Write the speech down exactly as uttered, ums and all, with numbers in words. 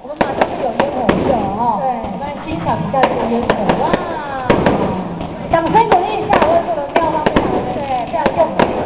我们马上就有烟火秀哦。对，我们欣赏一下这个烟火，哇！掌声鼓励一下，我这个妙方非常的对，非常用心。